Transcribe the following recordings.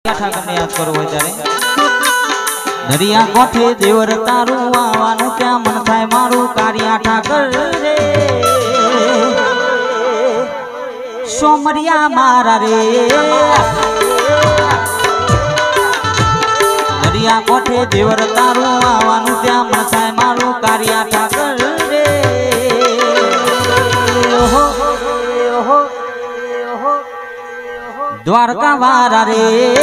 याद करो त्यारे दरिया कोठे देवर तारू आवानु क्या मन थाय मारू कारिया ठाकर रे सोमरिया मारा रे दरिया कोठे देवर तारू आवानु क्या मन थाय मारू कारिया ठाकर रे ओहो ओहो द्वारका वारा रे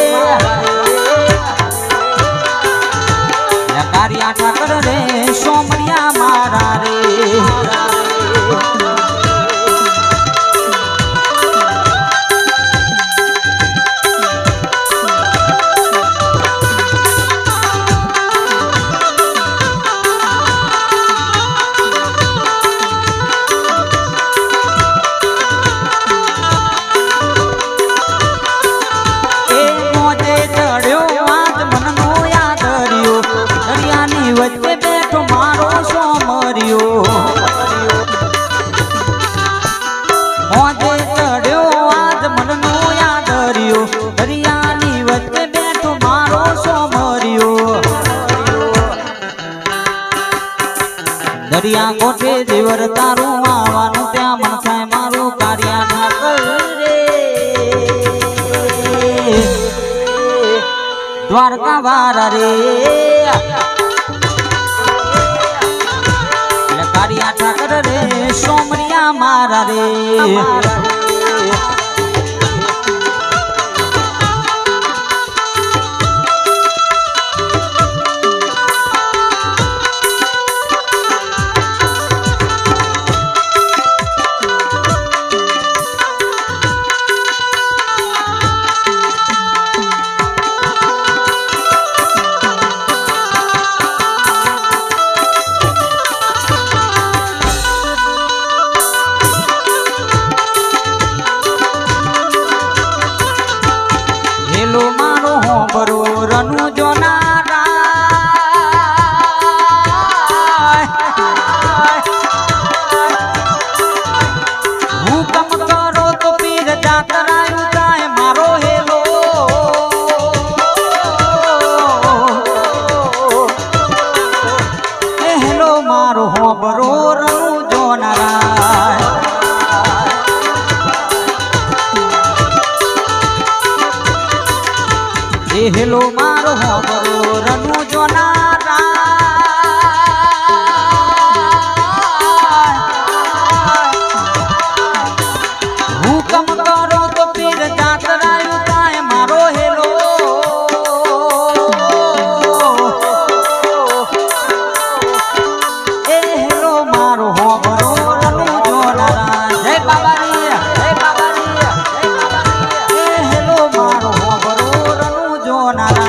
कारिया ठाकर रे सोमरिया मारा रे दरिया कोठे देवर तारू आवानु त्या मन थाय मारू कारिया ठाकर रे द्वारका वारा रे कारिया ठाकर रे सोमरिया मारा रे रनु जो नारा हुकम करो तो पीर जातरा उताए मारो हेलो हेलो मारो हो बरो रनु जो नारा हेलो मारो हो बरो रनु जो नारा हुकम करो तो पीर जातरा उताए मारो हेलो हेलो मारो हो बरो रनु जो नारा जय बाबा रे जय बाबा रे हेलो मारो हो बरो जो नारा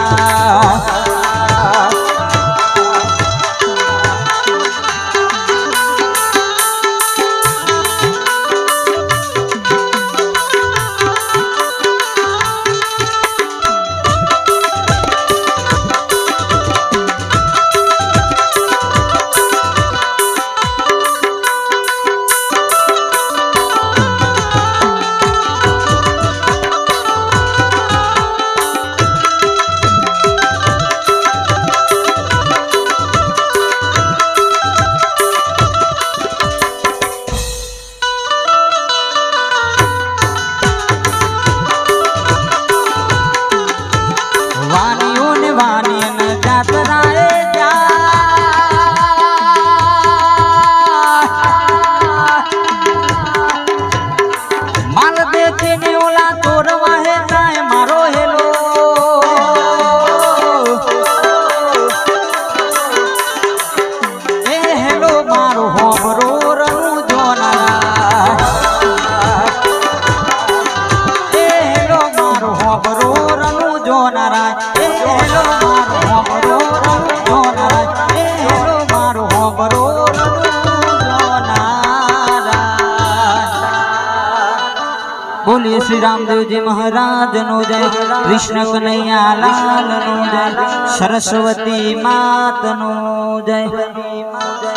बोलिए श्री रामदेव जी महाराज नो जय, कृष्ण कन्हैया लाल नो जय, सरस्वती मात नो जय।